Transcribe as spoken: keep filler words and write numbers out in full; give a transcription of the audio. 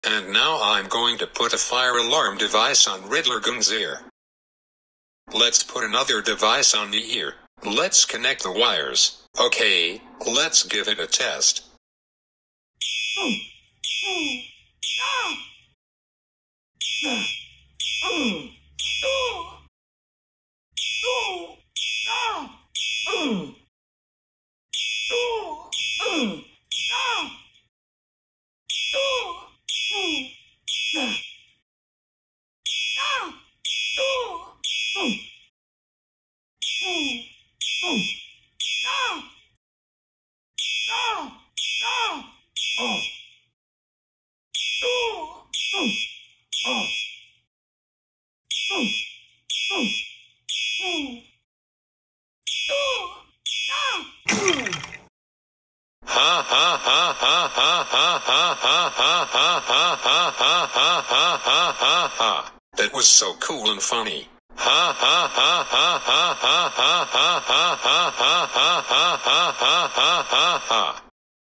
And now I'm going to put a fire alarm device on Riddler Goon's ear. Let's put another device on the ear. Let's connect the wires. Okay, let's give it a test. Ha ha ha ha ha ha ha ha ha ha ha ha ha ha ha ha ha ha. That was so cool and funny. Ha ha ha ha ha ha ha ha ha ha ha ha ha ha